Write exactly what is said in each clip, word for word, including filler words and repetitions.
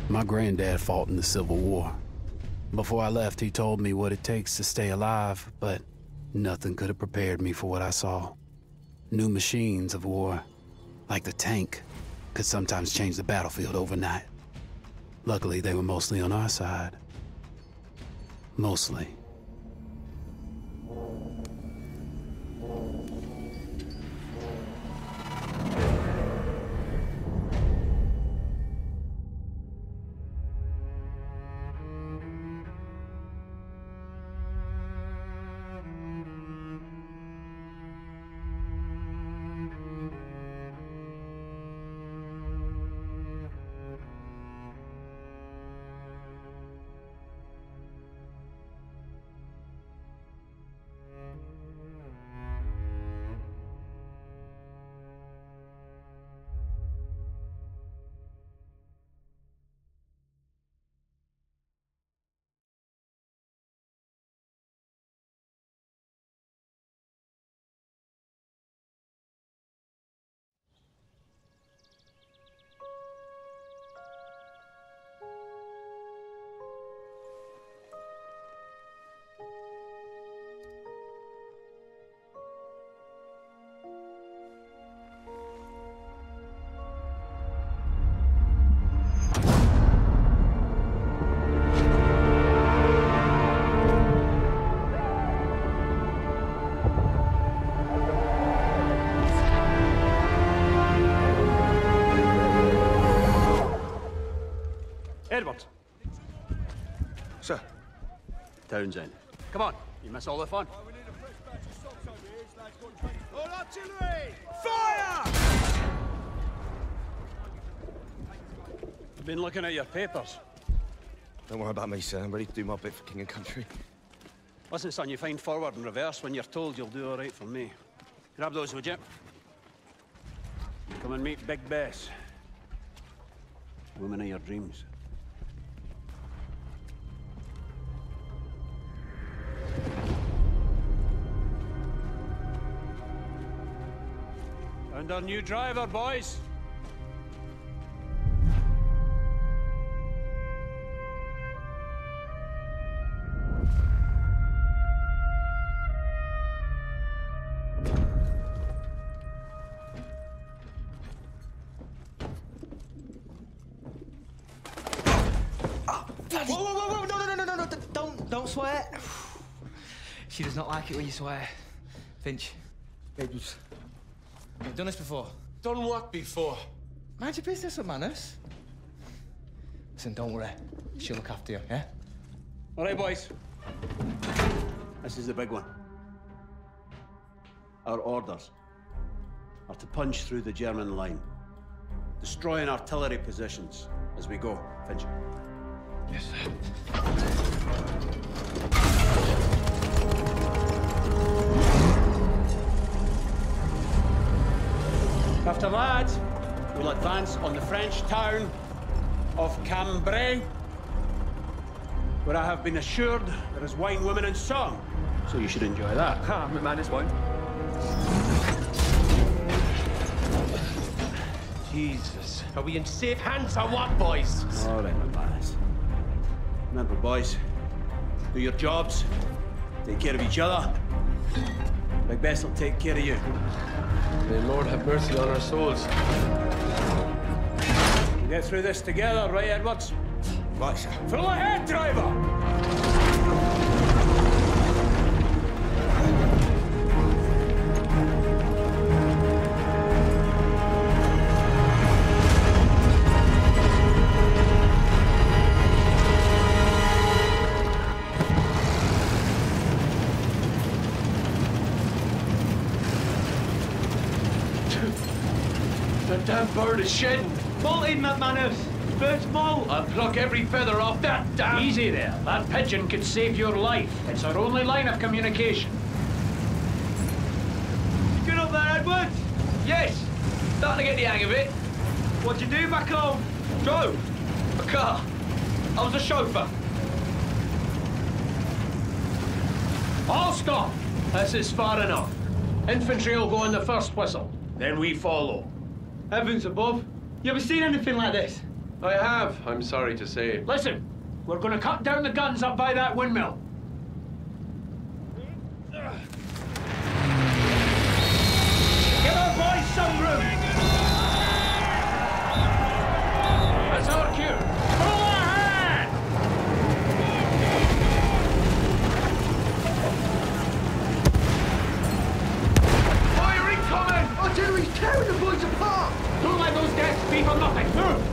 My granddad fought in the Civil War. Before I left, he told me what it takes to stay alive, but nothing could have prepared me for what I saw. New machines of war, like the tank, could sometimes change the battlefield overnight. Luckily, they were mostly on our side. Mostly. Edward. Sir. Townsend. Come on, you miss all the fun. Oh, we need a fresh batch of socks over here. This lad's got twenty. All artillery! Fire! I've been looking at your papers. Don't worry about me, sir. I'm ready to do my bit for king and country. Listen, son, you find forward and reverse when you're told you'll do all right for me. Grab those, would you? Come and meet Big Bess. Woman of your dreams. And our new driver, boys. Whoa, whoa, whoa, whoa, no, no, no, no, no, don't, don't swear. She does not like it when you swear. Finch, you've done this before. Done what before? Mind your business, Manus. Listen, don't worry. She'll look after you, yeah? All right, boys. This is the big one. Our orders are to punch through the German line, destroying artillery positions as we go. Finch. Yes, sir. After that, we'll advance on the French town of Cambrai, where I have been assured there is wine, women, and song. So you should enjoy that. Ah, McManus won't. Jesus. Are we in safe hands or what, boys? All right, McManus. Remember, boys, do your jobs, take care of each other. Big Bess will take care of you. May the Lord have mercy on our souls. We'll get through this together, right, Edwards? Right, sir. Full ahead, driver! That damn bird is shedding. Bolt in, McManus. First bolt. I'll pluck every feather off that damn... Easy there. That pigeon could save your life. It's our only line of communication. Good up there, Edwards. Yes. Starting to get the hang of it. What'd you do back home? Drove. A car. I was a chauffeur. All stop. This is far enough. Infantry will go on the first whistle. Then we follow. Heavens above. You ever seen anything like this? I have, I'm sorry to say. Listen, we're going to cut down the guns up by that windmill. Give our boys some room. That's our cue. Pull ahead! Fire incoming! Artillery's tearing the boys apart! Don't let those deaths be for nothing. Move!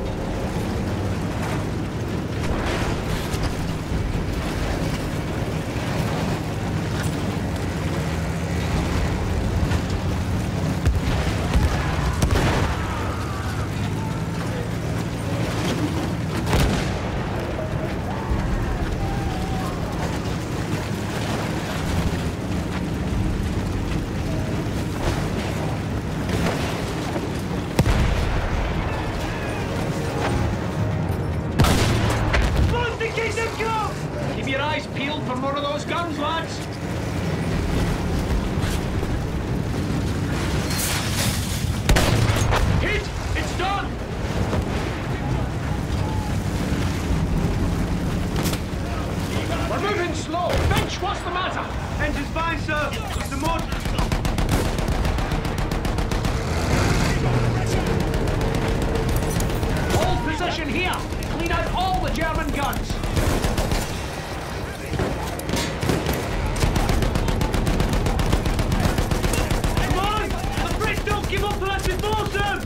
Keep your eyes peeled for more of those guns, lads. Hit! It's done! We're moving slow. Finch, what's the matter? Engine's fine, sir. It's the mud. Hold position here. Clean out all the German guns. Come on! The Brits don't give up unless we force them!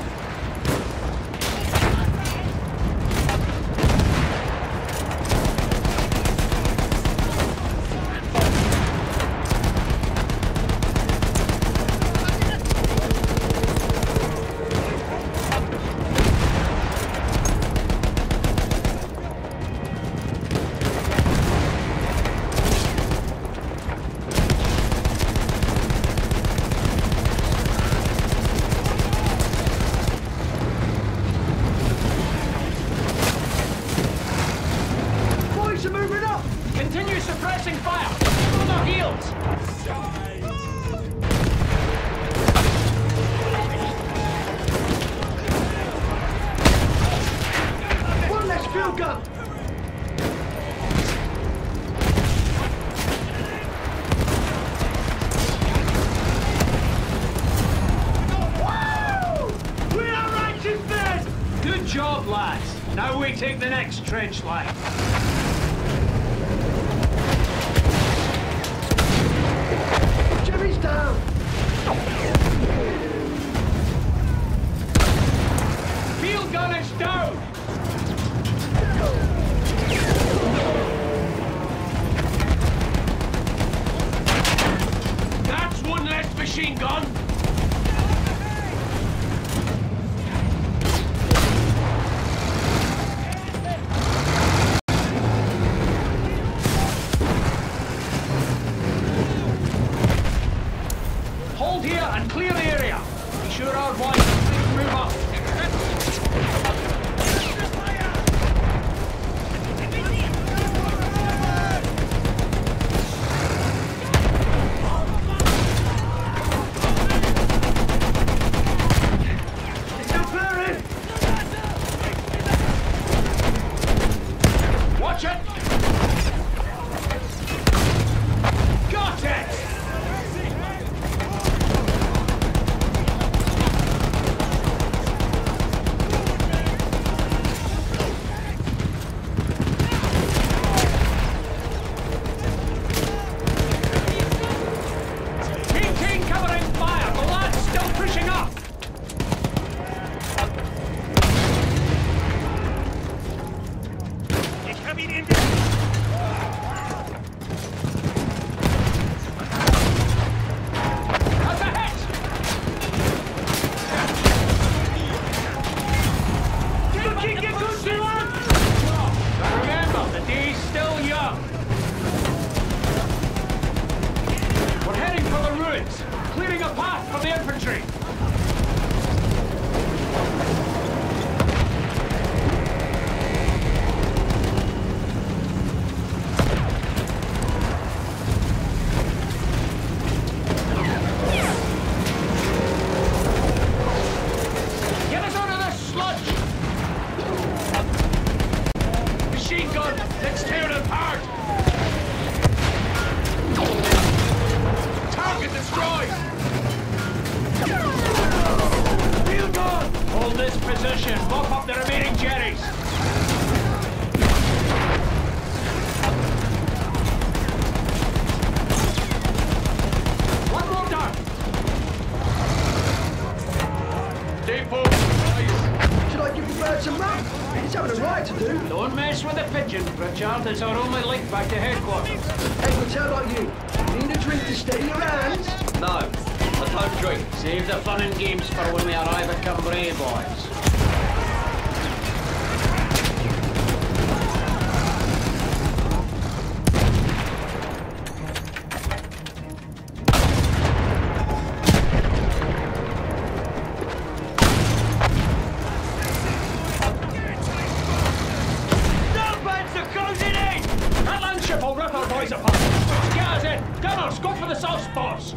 Continue suppressing fire! On our heels! One less field gun! Woo! We are righteous men! Good job, lads. Now we take the next trench line. Jimmy's down! Field gun is down! That's one less machine gun! Hold here and clear the area. Be sure our boys can move up. Still clearing! Watch it! Got it! Maintain covering fire! The lad's still pushing up! It's coming in! That's a hit! You keep your guns on! But remember, the day's still young. We're heading for the ruins, clearing a path for the infantry. Get us out of this sludge! position. Mop up the remaining Jerrys. One more down. Stay focused, boys. Should I give the bird some rap? He's having a right to do. Don't mess with the pigeon, Pritchard. It's our only link back to headquarters. Edwards, how about you? Need a drink to steady your hands? No, I don't drink. Save the fun and games for when we arrive at Cambrai, boys. Will rip our boys apart. Get us in. Gunners, go for the soft spots.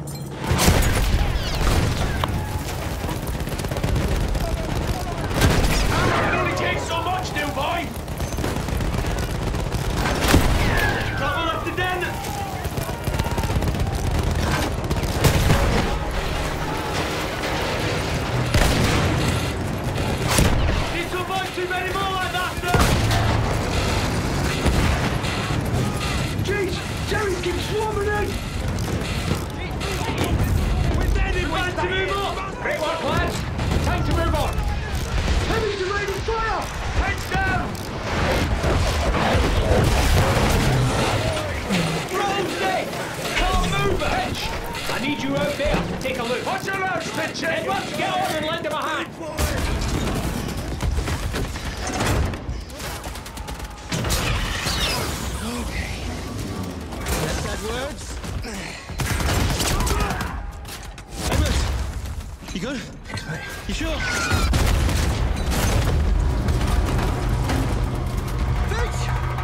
It only takes so much, new boy. Trouble up the den. Need to avoid too many more like that, sir. Jerry keeps swarming in! We're standing time to move on! Great work, lads! Time to move on! Heavy's the rate of fire! Heads down! Roll dead! Can't move, Hitch! I need you out there to take a look. Watch your road, Stitch! Edwards, get on and lend him a hand! Words? Edwards! You good? You sure? Thanks!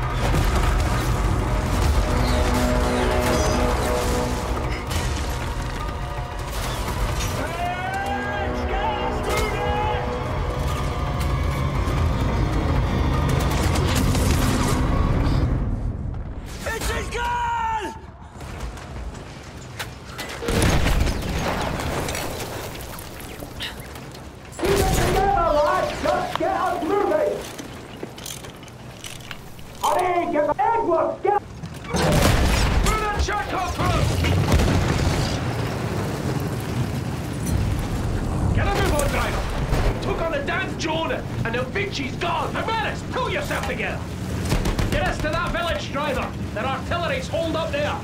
It's his gun! Edward, get through that shortcut through! Get a move on, driver! Took on the damn Jonah, and the Vinci's gone! Now, Maris, pull yourself together! Get us to that village, driver! Their artillery's holed up there!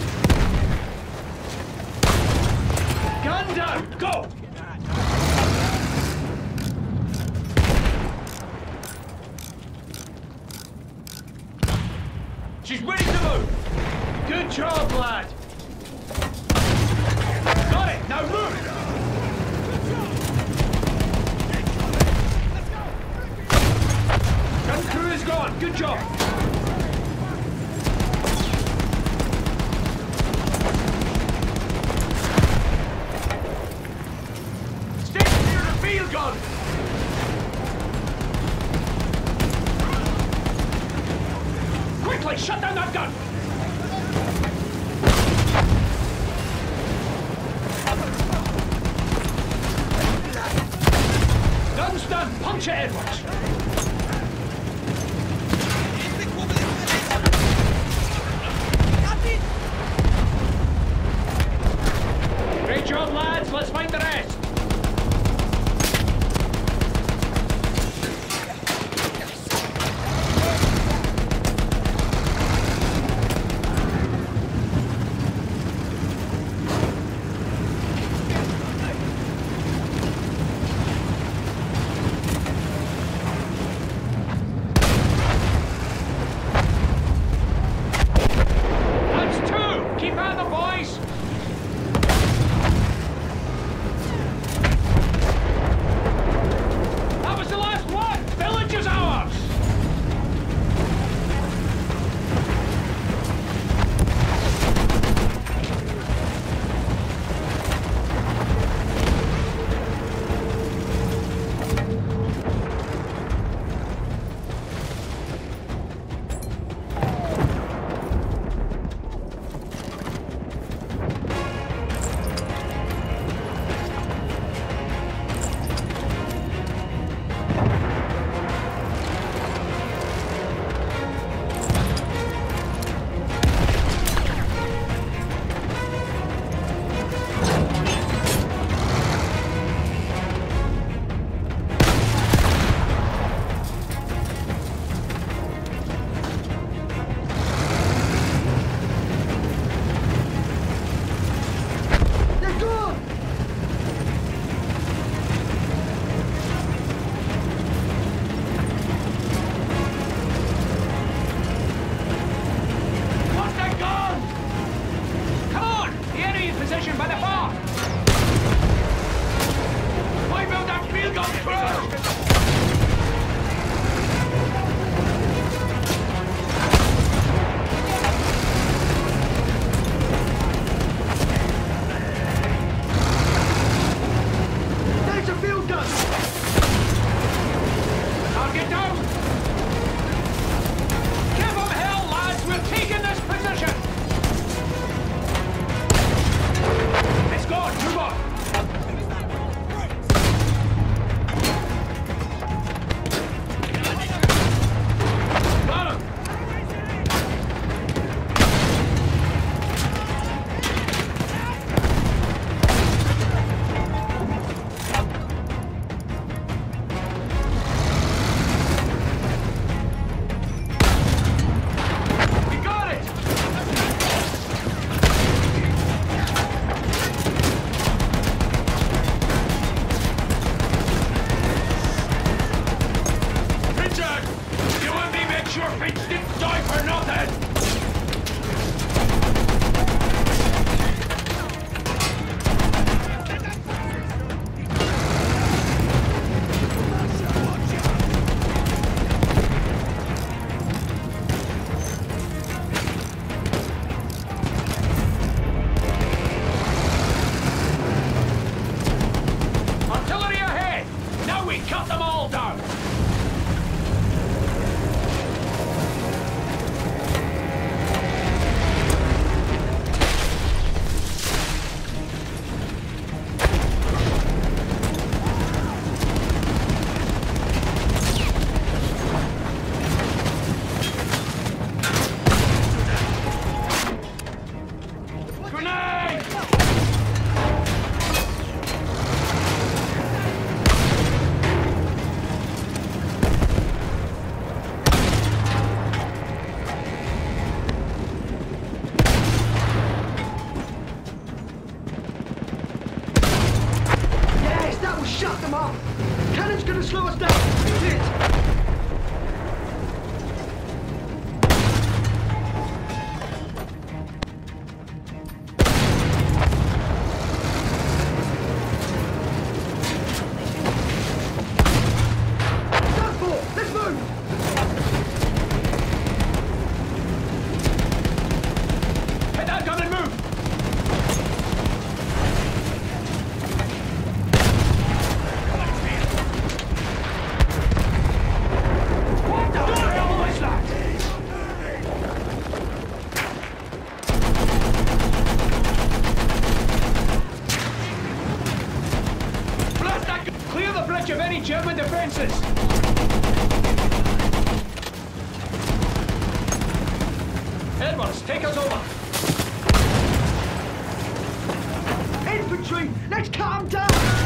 Gun down! Go! She's ready to move! Good job, lad! Got it! Now move! Gun crew is gone! Good job! Stay clear of the field gun! Quickly, shut down that gun! Gun's done! Punch it, Edwards! Great job, lads! Let's find the rest! Edwards, take us over. Infantry, let's calm down!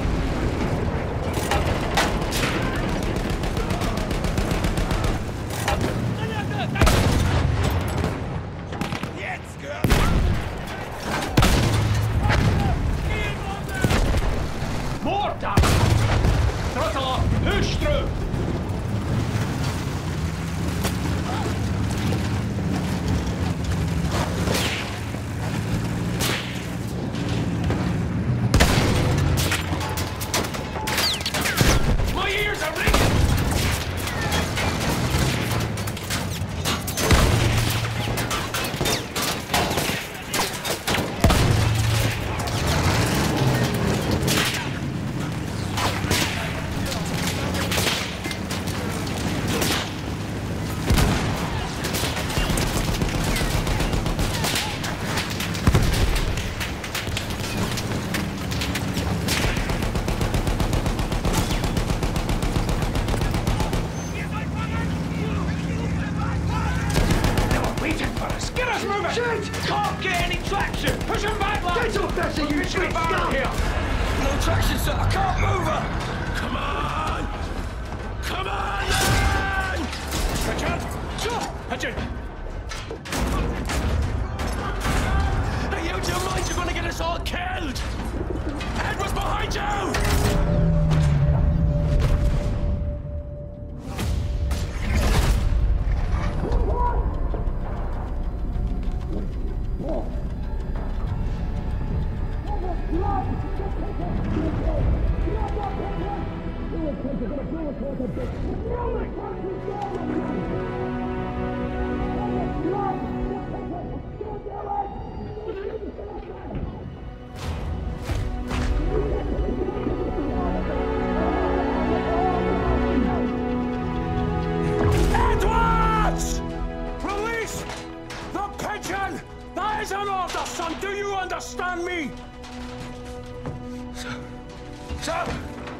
More down! Throttle up! Push through! My ears are ringing! Can't get any traction! Push him back, lads! Get up, Bessie, you Push him big back scum! here! No traction, sir. I can't move her. Come on! Come on, man! Richard! Sure! Richard! Are you out of your mind? You're gonna get us all killed! Edwards behind you! Edwards! Release the pigeon! That is an order, son! Do you understand me? Sir. Sir!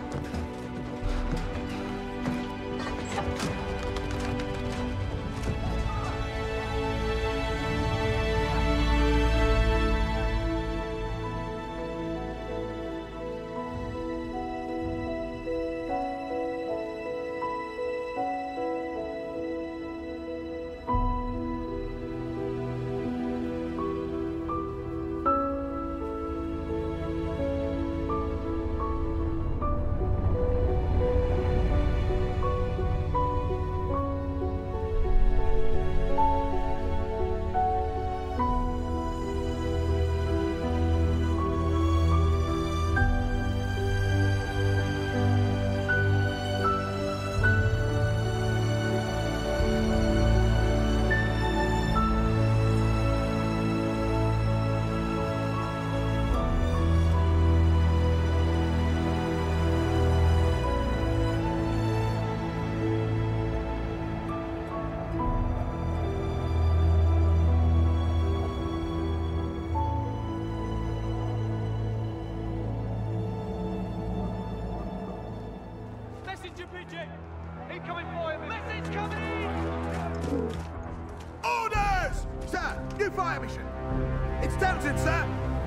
Incoming fire! Message coming in! Orders! Sir, new fire mission. It's Townsend, sir.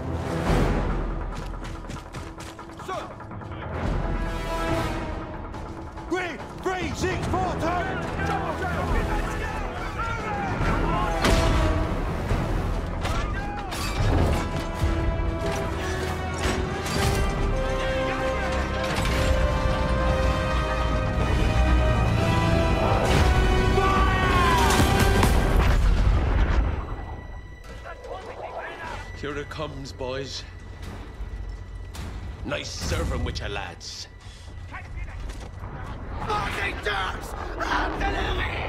Sir. Three, three, six, four, two. Here it comes, boys. Nice serving with your lads. Marching Turks! Artillery!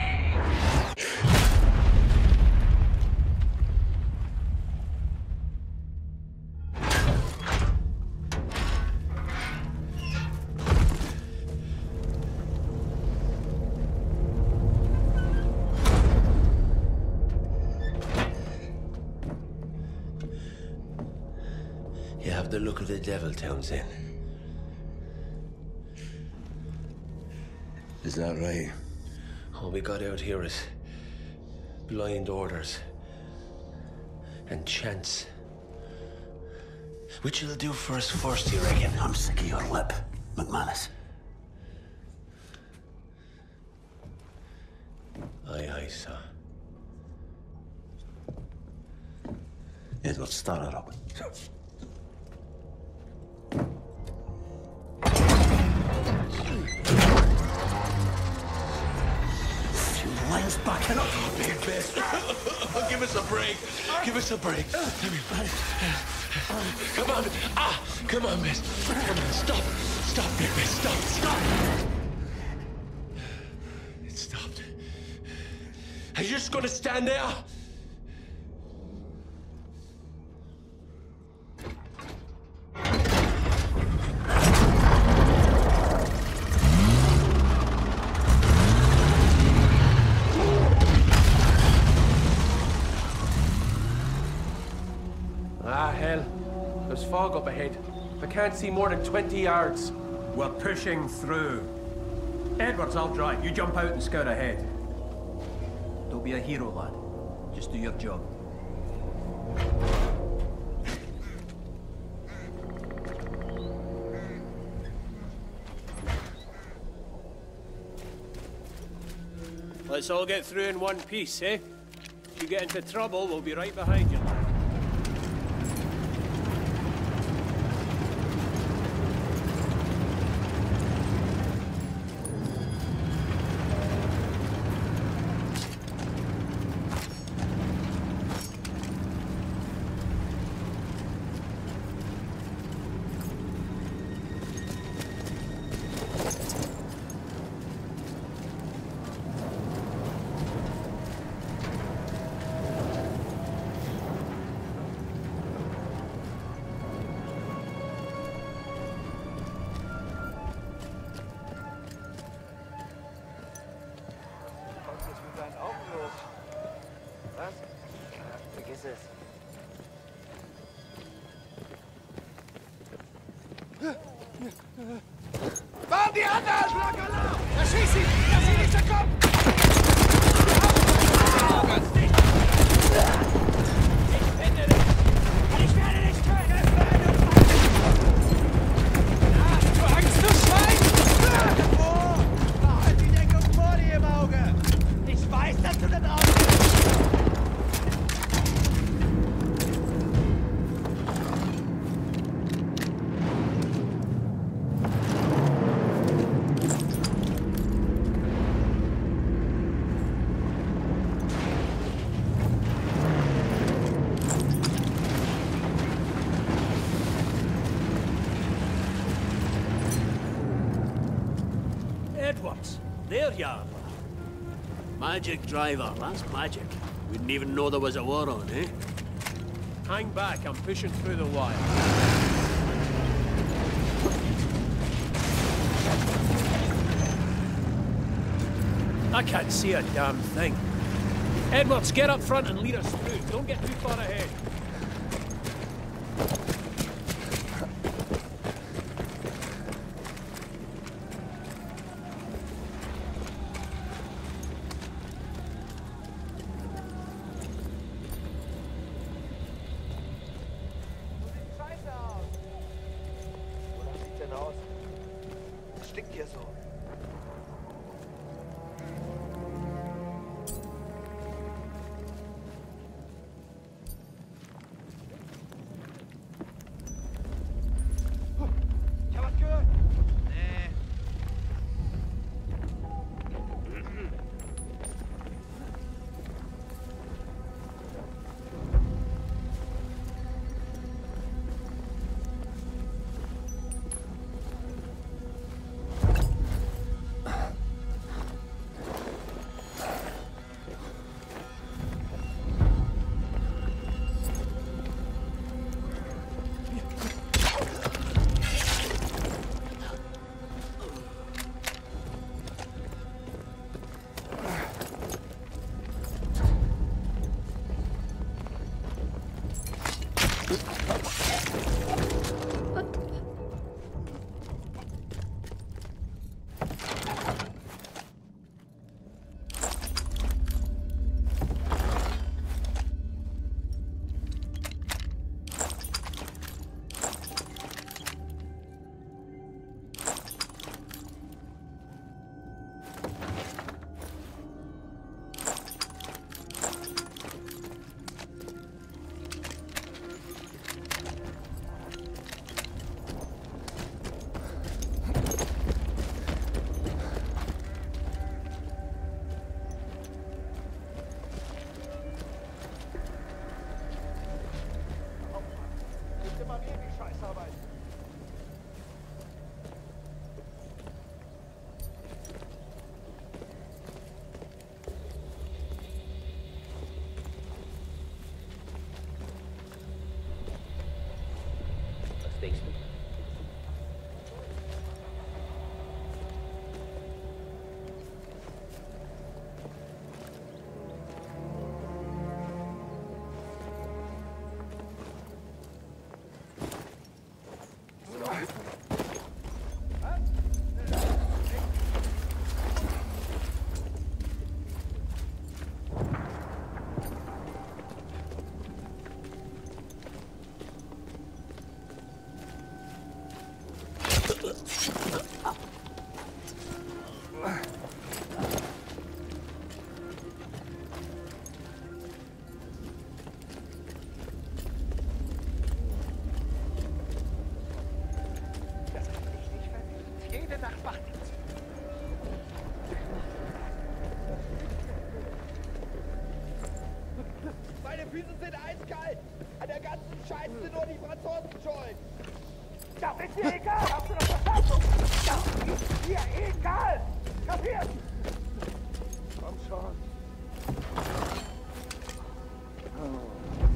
You have the look of the devil, Townsend. Is that right? All we got out here is Blind orders. And chance. Which will do for us first, you reckon? I'm sick of your lip, McManus. Aye, aye, sir. Edward, start her up. She lines backing up. Big best. Give us a break. Give us a break. Come on. Ah, come on, miss. Come on, stop. Stop, big miss. Stop, stop. It stopped. Are you just gonna stand there? Ah, hell. There's fog up ahead. I can't see more than twenty yards. We're pushing through. Edwards, I'll drive. You jump out and scout ahead. Don't be a hero, lad. Just do your job. Let's all get through in one piece, eh? If you get into trouble, we'll be right behind you. Fahren die anderen! Blancalau! Erschieß ihn! Lass ihn nicht verkommen! Ich finde dich! Ich werde dich töten! Hast du Angst, du Schwein? Oh, behalt die Deckung vor dir im Auge! Ich weiß, dass du da draußen bist! Edwards, there you are. Magic driver, that's magic. Wouldn't even know there was a war on, eh? Hang back, I'm pushing through the wire. I can't see a damn thing. Edwards, get up front and lead us through. Don't get too far ahead. Stinkt hier so. Füße sind eiskalt. An der ganzen Scheiße sind nur die Franzosen schuld. Ja, ist dir egal. Hast du das verstanden? Ja, ist dir egal. Kapiert? Komm schon. Oh.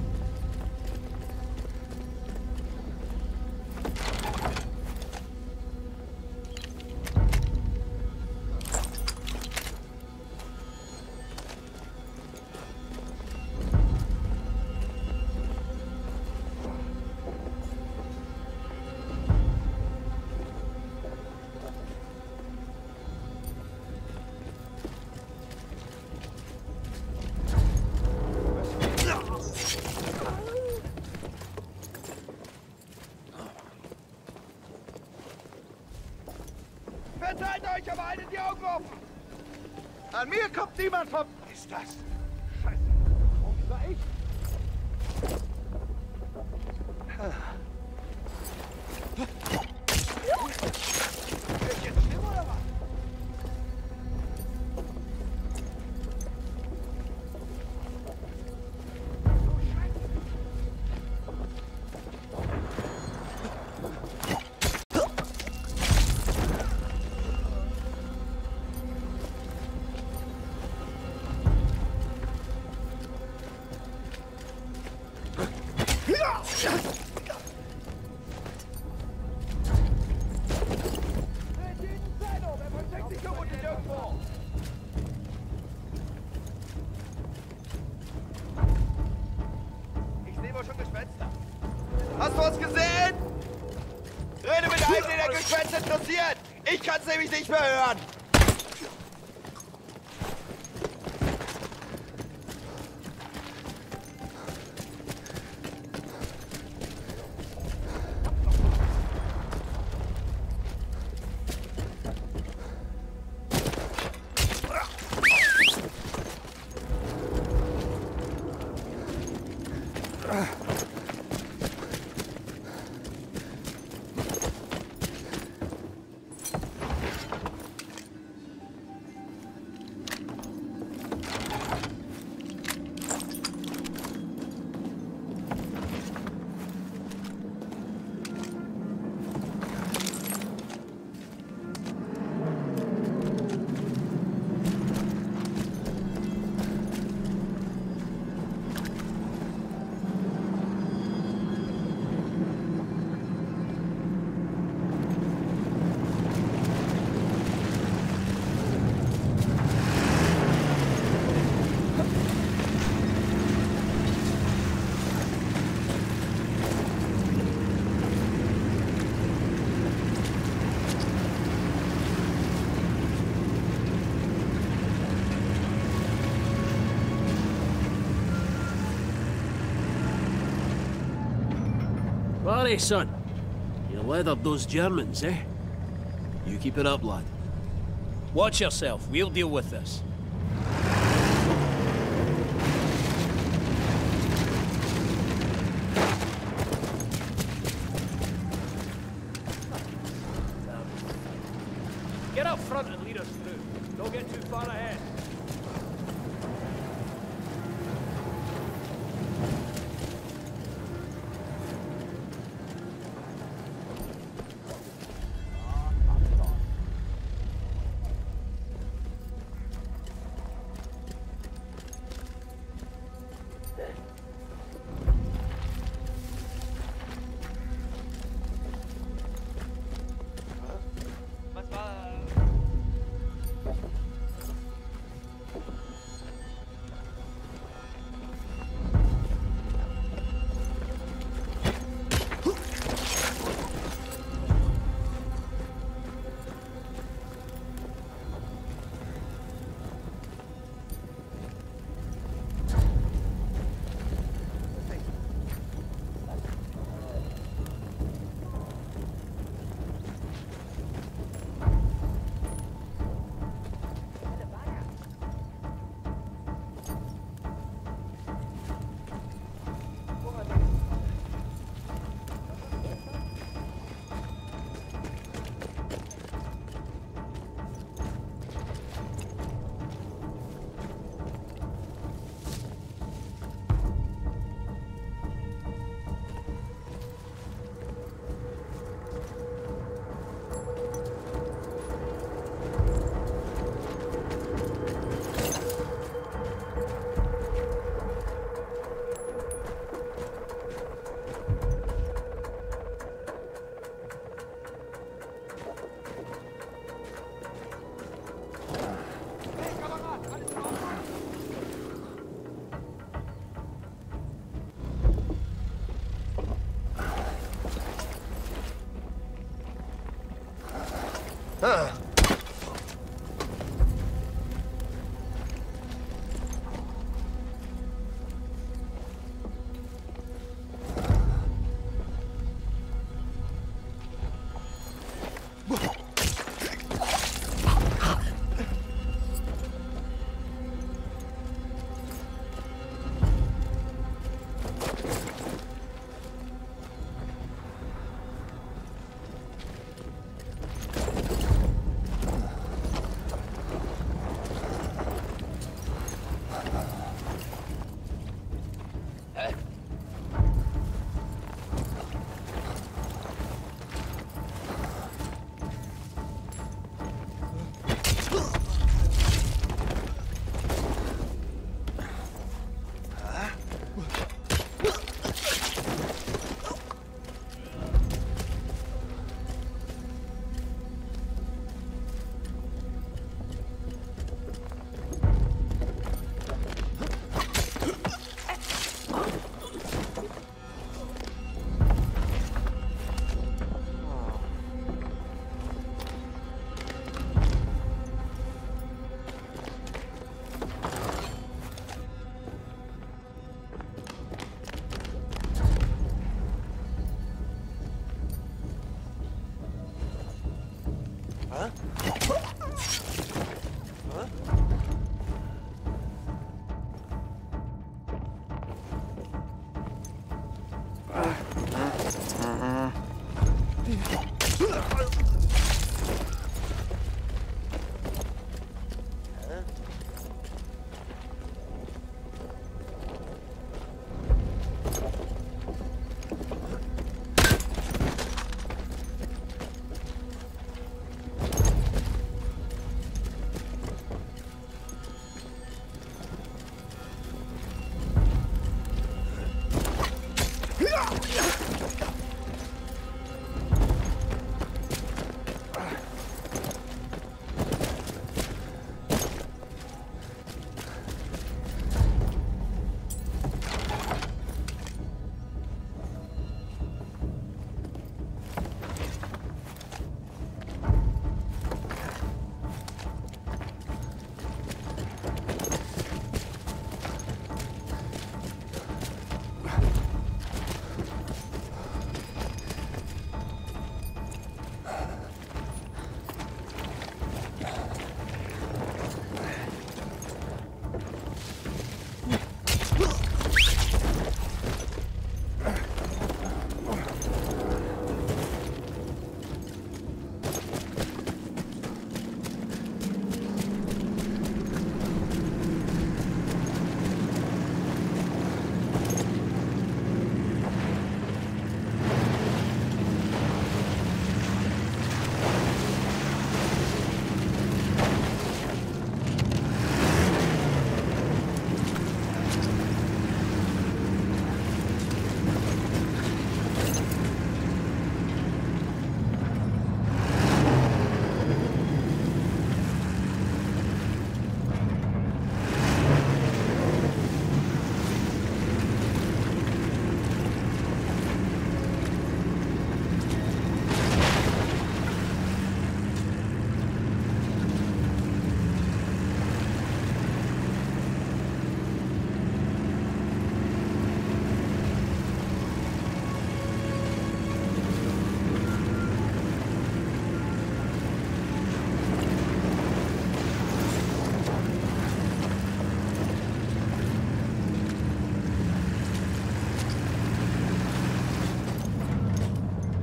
Verteilt euch, aber haltet die Augen offen! An mir kommt niemand vom... Was ist das? Scheiße. Wo war ich? Wird jetzt schlimm oder was? Hast du uns gesehen? Rede mit einem, den der Gespenst interessiert! Ich kann's nämlich nicht mehr hören! Barry, son. You leathered those Germans, eh? You keep it up, lad. Watch yourself. We'll deal with this. Get up front and lead us through. Don't get too far ahead.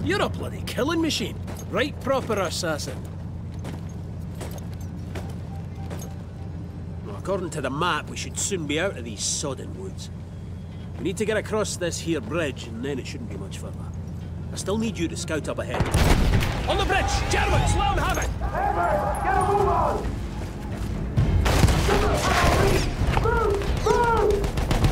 You're a bloody killing machine. Right proper assassin. Well, according to the map, we should soon be out of these sodden woods. We need to get across this here bridge, and then it shouldn't be much further. I still need you to scout up ahead. On the bridge! Germans, let them have it! Hammer, get a move on! Move! Move!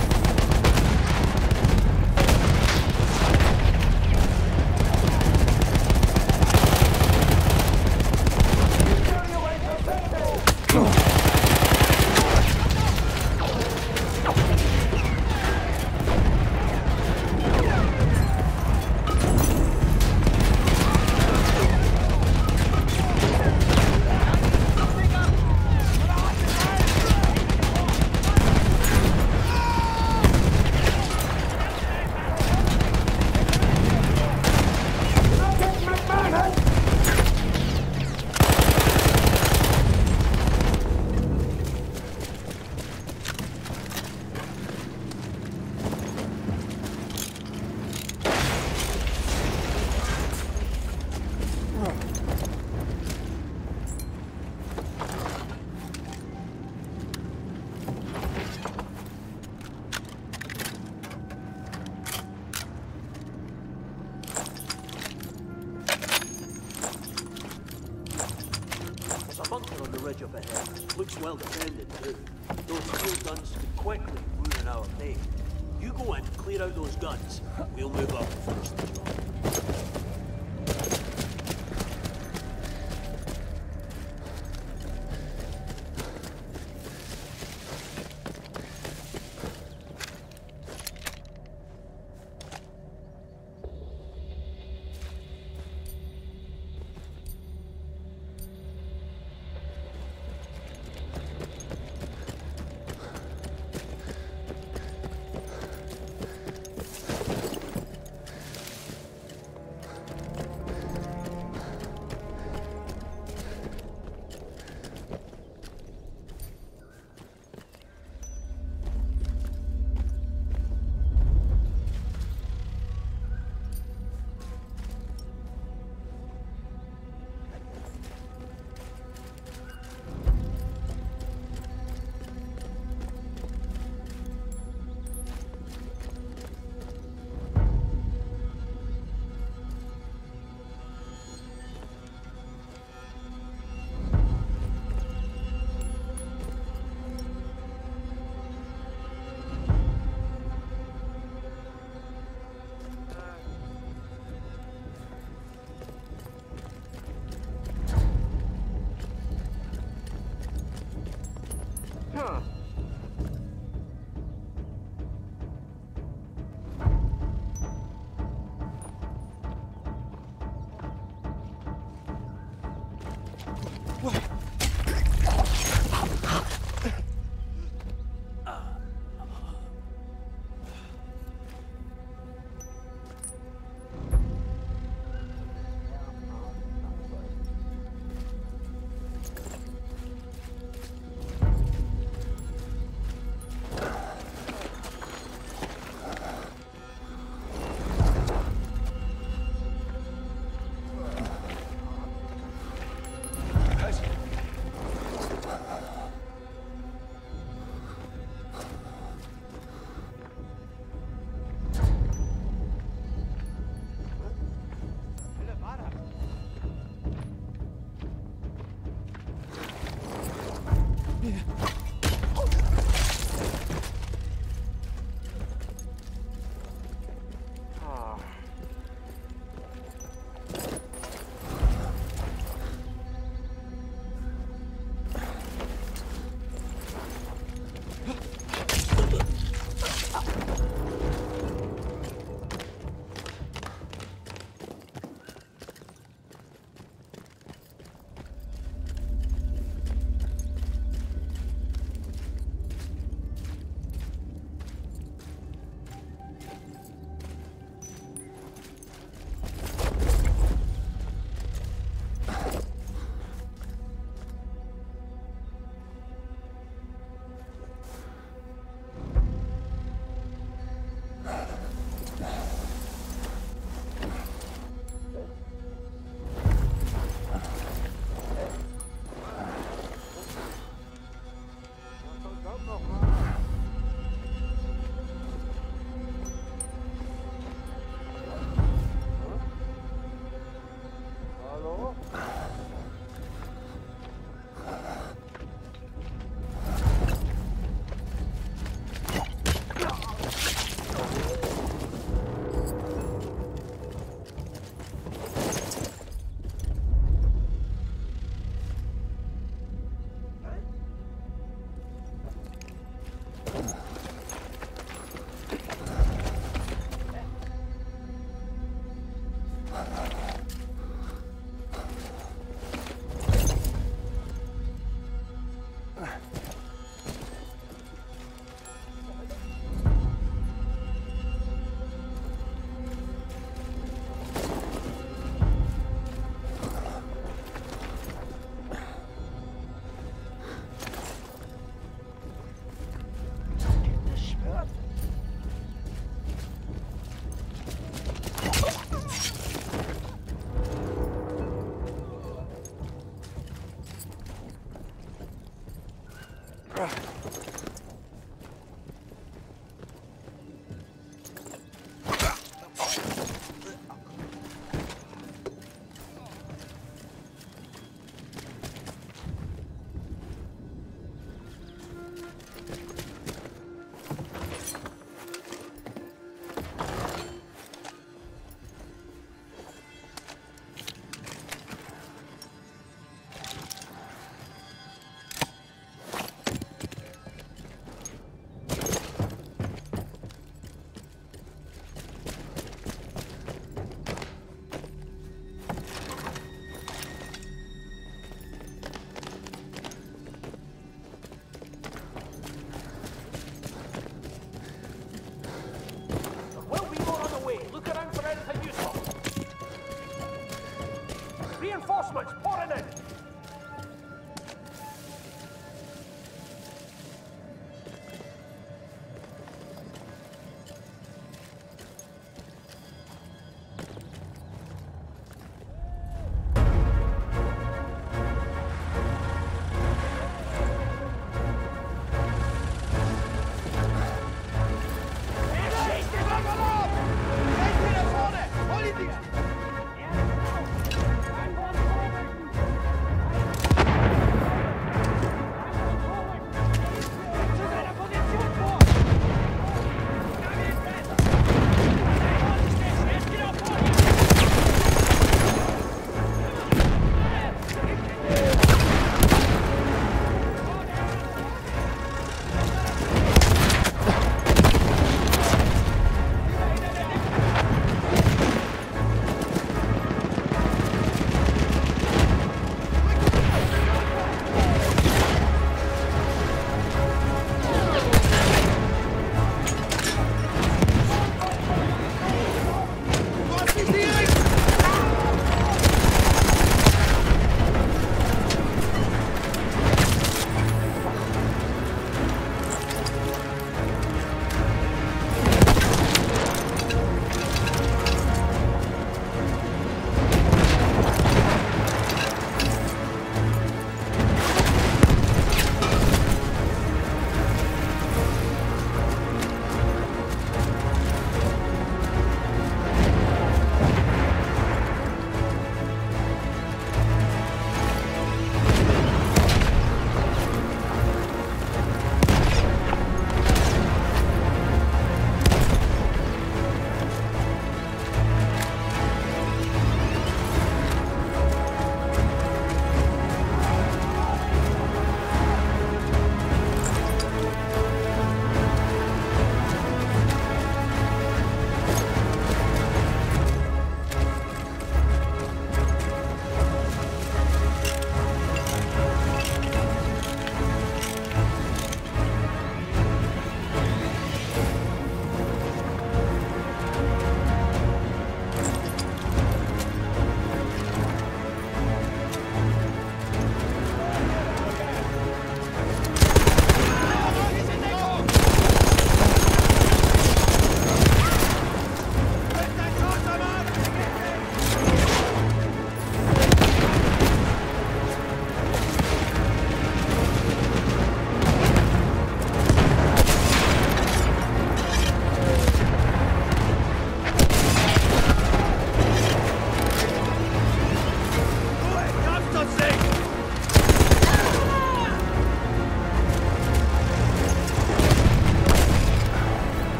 On the ridge up ahead. Looks well defended too. Those two guns could quickly ruin our day. You go in, clear out those guns. We'll move up and finish the job.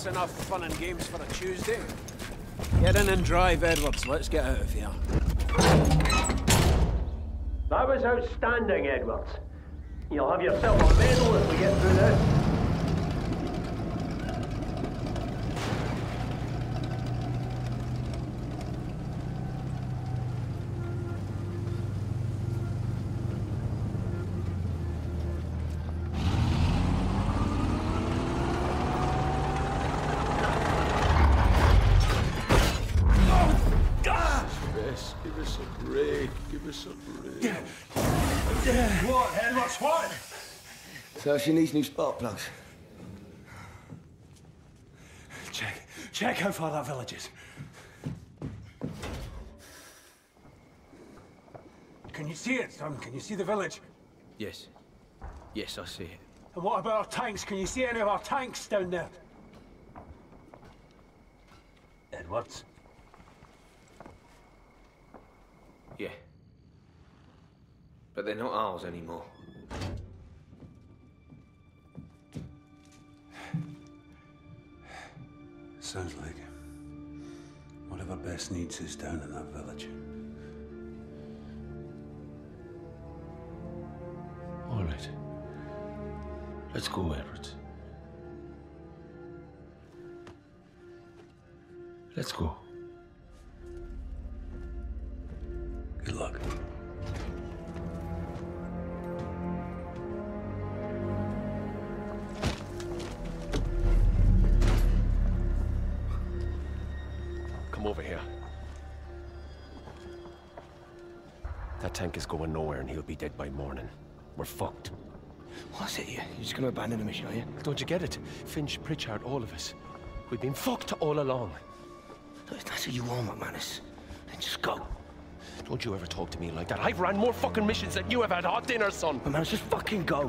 That's enough fun and games for a Tuesday. Get in and drive, Edwards. Let's get out of here. That was outstanding, Edwards. You'll have yourself a medal if we get through this. Give us a break. Give us a break. What, Edwards, what? So she needs new spark plugs. Check. Check how far that village is. Can you see it, son? Can you see the village? Yes. Yes, I see it. And what about our tanks? Can you see any of our tanks down there? Edwards? Yeah. But they're not ours anymore. Sounds like whatever Bess needs is down in that village. All right. Let's go, Edwards. Let's go. Good luck. Come over here. That tank is going nowhere and he'll be dead by morning. We're fucked. What's it you? You're just gonna abandon the mission, are you? Don't you get it? Finch, Pritchard, all of us. We've been fucked all along. Look, if that's what you want, McManus, then just go. Don't you ever talk to me like that. I've ran more fucking missions than you have had hot dinner, son. McManus, just fucking go.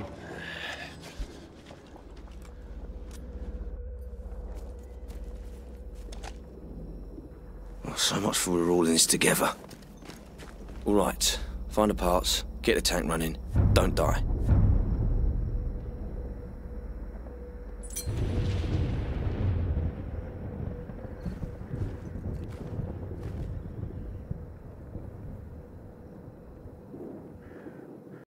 Well, so much for we're all in this together. All right, find the parts, get the tank running, don't die.